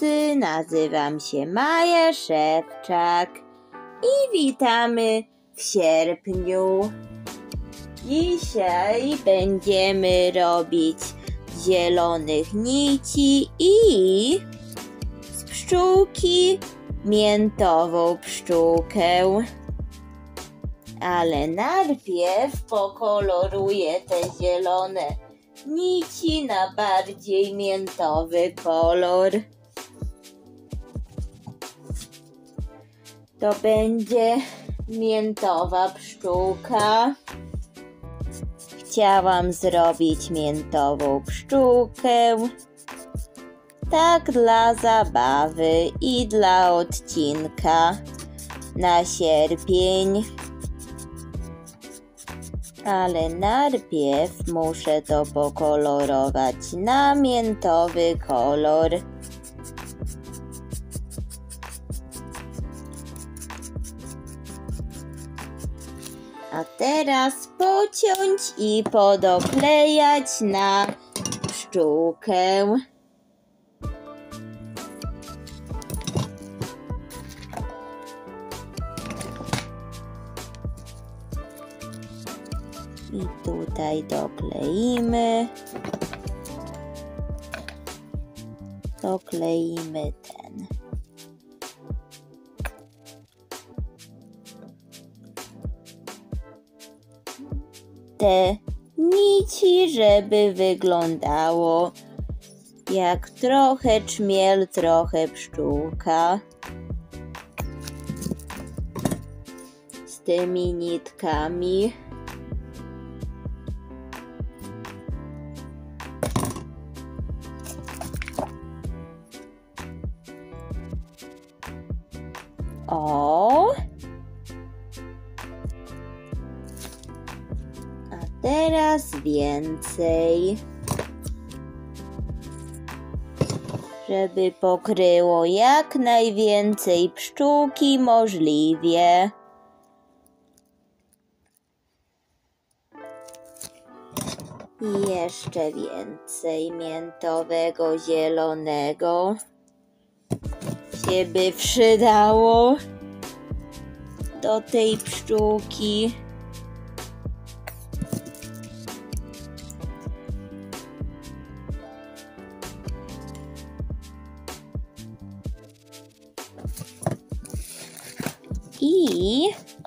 roboty. Nazywam się Maja Szewczak i witamy w sierpniu. Dzisiaj będziemy robić zielonych nici i z pszczółki miętową pszczółkę. Ale najpierw pokoloruję te zielone nici na bardziej miętowy kolor. To będzie miętowa pszczółka. Chciałam zrobić miętową pszczółkę. Tak dla zabawy i dla odcinka na sierpień. Ale najpierw muszę to pokolorować na miętowy kolor. A teraz pociąć i podoklejać na pszczółkę. I tutaj dokleimy. Dokleimy ten. Te nici, żeby wyglądało jak trochę czmiel, trochę pszczółka. Z tymi nitkami. O! A teraz więcej. Żeby pokryło jak najwięcej pszczółki możliwie. I jeszcze więcej miętowego zielonego się by przydało do tej pszczółki. I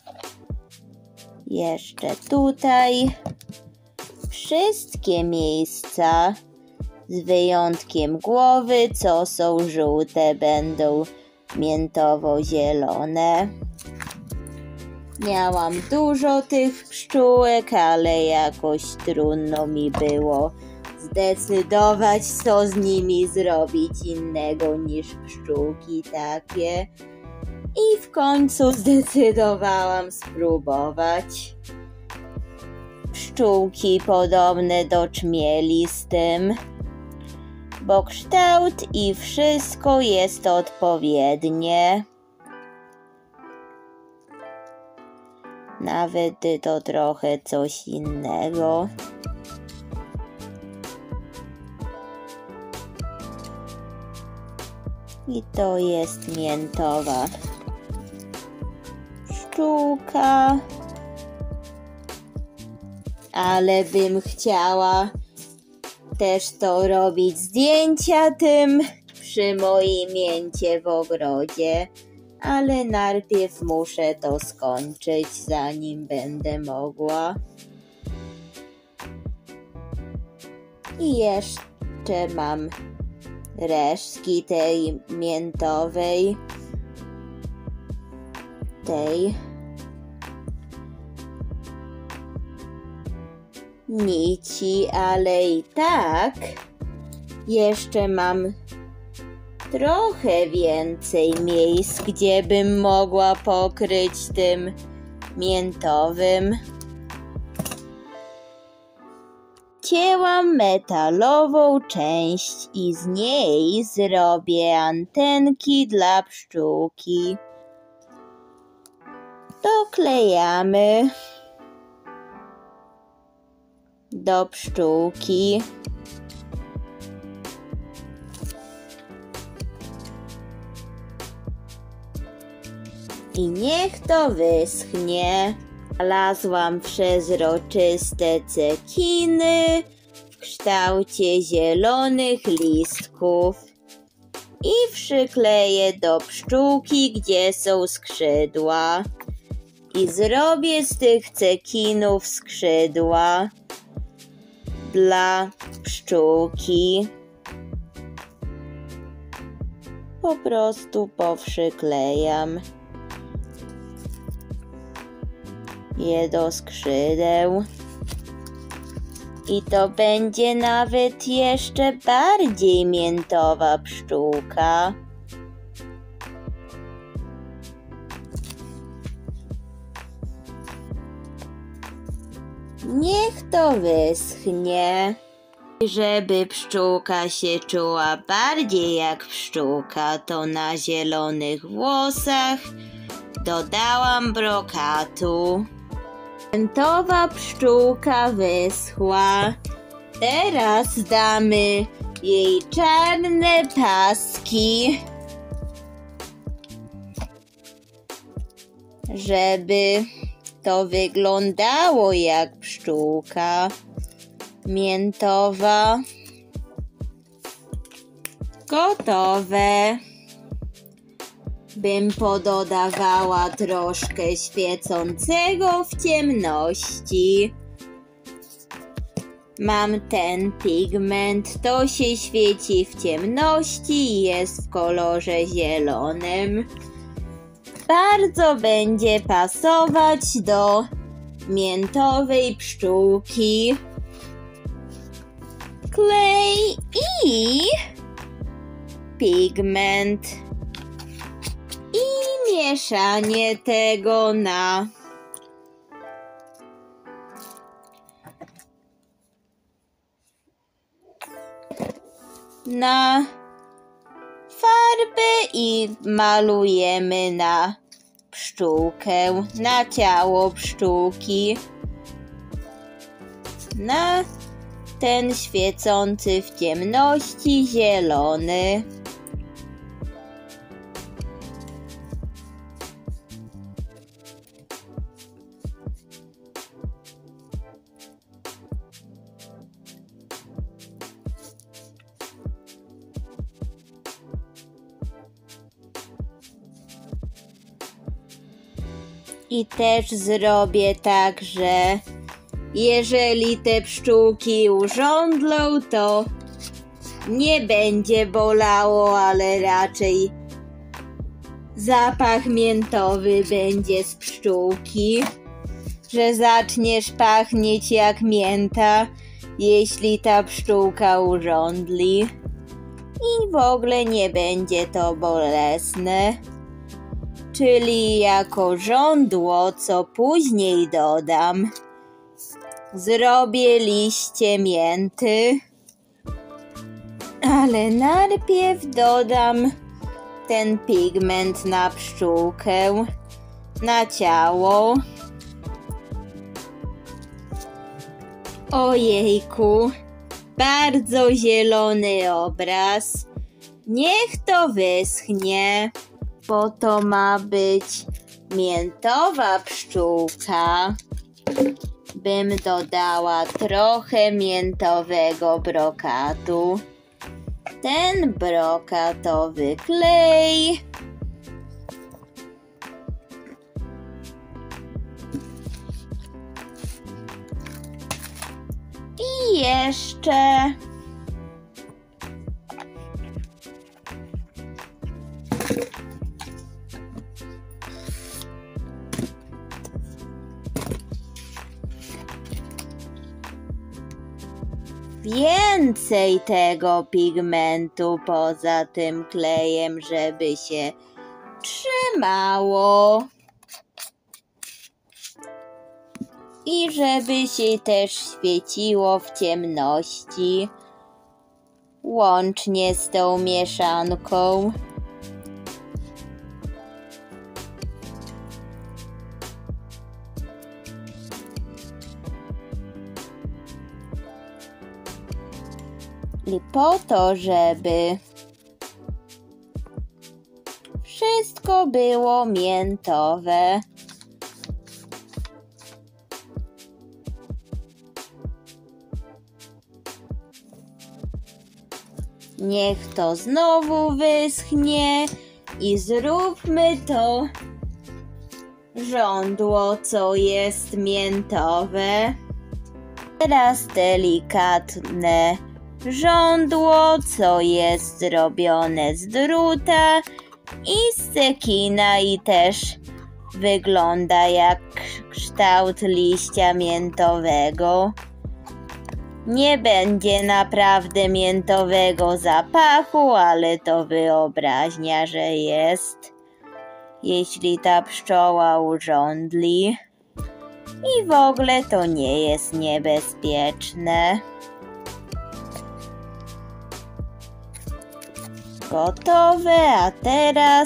jeszcze tutaj wszystkie miejsca z wyjątkiem głowy, co są żółte, będą miętowo-zielone. Miałam dużo tych pszczółek, ale jakoś trudno mi było zdecydować, co z nimi zrobić innego niż pszczółki takie. I w końcu zdecydowałam spróbować. Pszczółki podobne do czmieli z tym, bo kształt i wszystko jest odpowiednie. Nawet to trochę coś innego. I to jest miętowa pszczółka. Ale bym chciała też to robić zdjęcia tym przy moim mięcie w ogrodzie. Ale najpierw muszę to skończyć, zanim będę mogła. I jeszcze mam resztki tej miętowej. Tej nici, ale i tak jeszcze mam trochę więcej miejsc, gdzie bym mogła pokryć tym miętowym. Cięłam metalową część i z niej zrobię antenki dla pszczółki. Doklejamy do pszczółki. I niech to wyschnie. Znalazłam przezroczyste cekiny w kształcie zielonych listków i przykleję do pszczółki, gdzie są skrzydła. I zrobię z tych cekinów skrzydła dla pszczółki. Po prostu poprzyklejam je do skrzydeł. I to będzie nawet jeszcze bardziej miętowa pszczółka. Niech to wyschnie. Żeby pszczółka się czuła bardziej jak pszczółka, to na zielonych włosach dodałam brokatu. Miętowa pszczółka wyschła. Teraz damy jej czarne paski, żeby to wyglądało jak pszczółka miętowa. Gotowe. Bym pododawała troszkę świecącego w ciemności. Mam ten pigment, to się świeci w ciemności i jest w kolorze zielonym. Bardzo będzie pasować do miętowej pszczółki. Klej i pigment. I mieszanie tego na farbę i malujemy na pszczółkę, na ciało pszczółki, na ten świecący w ciemności zielony. I też zrobię tak, że jeżeli te pszczółki urządlą, to nie będzie bolało, ale raczej zapach miętowy będzie z pszczółki, że zaczniesz pachnieć jak mięta, jeśli ta pszczółka urządli. I w ogóle nie będzie to bolesne. Czyli jako żądło, co później dodam, zrobię liście mięty, ale najpierw dodam ten pigment na pszczółkę, na ciało. Ojejku, bardzo zielony obraz. Niech to wyschnie, bo to ma być miętowa pszczółka. Bym dodała trochę miętowego brokatu. Ten brokatowy klej. I jeszcze więcej tego pigmentu poza tym klejem, żeby się trzymało i żeby się też świeciło w ciemności, łącznie z tą mieszanką. I po to, żeby wszystko wszystko było miętowe. Niech to znowu wyschnie i zróbmy to żądło, co jest miętowe. Teraz delikatne żądło, co jest zrobione z druta i z cekina i też wygląda jak kształt liścia miętowego. Nie będzie naprawdę miętowego zapachu, ale to wyobraźnia, że jest, jeśli ta pszczoła urządli. I w ogóle to nie jest niebezpieczne. Gotowe, a teraz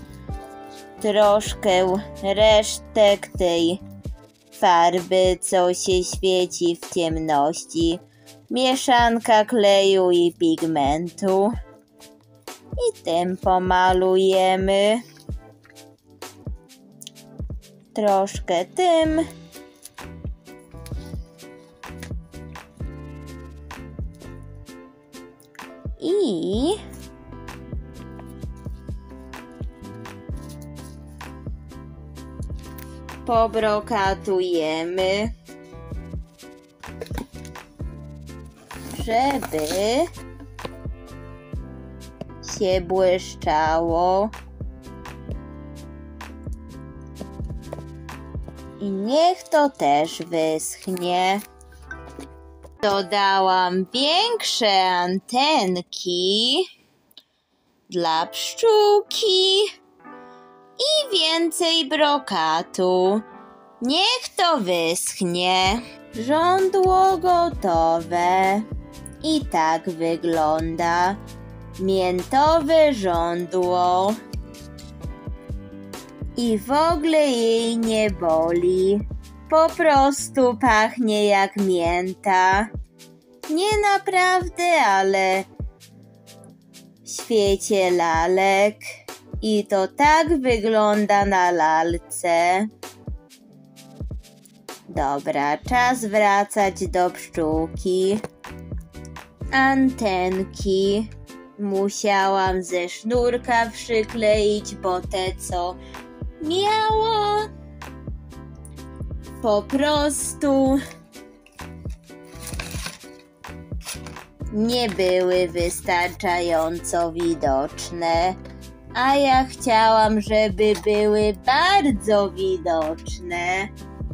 troszkę resztek tej farby, co się świeci w ciemności. Mieszanka kleju i pigmentu. I tym pomalujemy. Troszkę tym. I pobrokatujemy, żeby się błyszczało. I niech to też wyschnie. Dodałam większe antenki dla pszczółki i więcej brokatu. Niech to wyschnie. Żądło gotowe. I tak wygląda miętowe żądło. I w ogóle jej nie boli. Po prostu pachnie jak mięta. Nie naprawdę, ale w świecie lalek. I to tak wygląda na lalce. Dobra, czas wracać do pszczółki. Antenki musiałam ze sznurka przykleić, bo te, co miało, po prostu nie były wystarczająco widoczne, a ja chciałam, żeby były bardzo widoczne.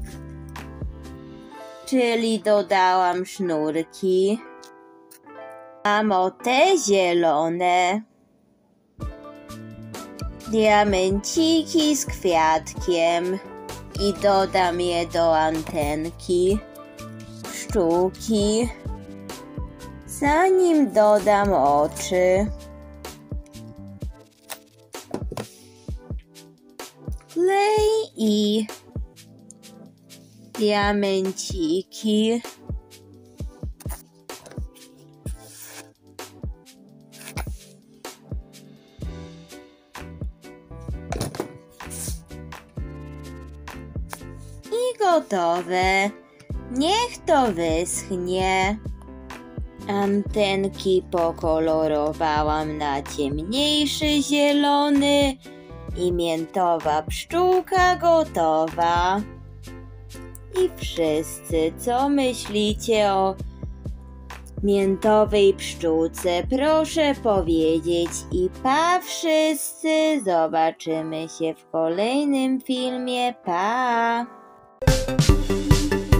Czyli dodałam sznurki. Mam o te zielone diamenciki z kwiatkiem i dodam je do antenki pszczółki, zanim dodam oczy. Klej i diamenciki. I gotowe. Niech to wyschnie. Antenki pokolorowałam na ciemniejszy zielony i miętowa pszczółka gotowa. I wszyscy, co myślicie o miętowej pszczółce, proszę powiedzieć. I pa wszyscy, zobaczymy się w kolejnym filmie. Pa!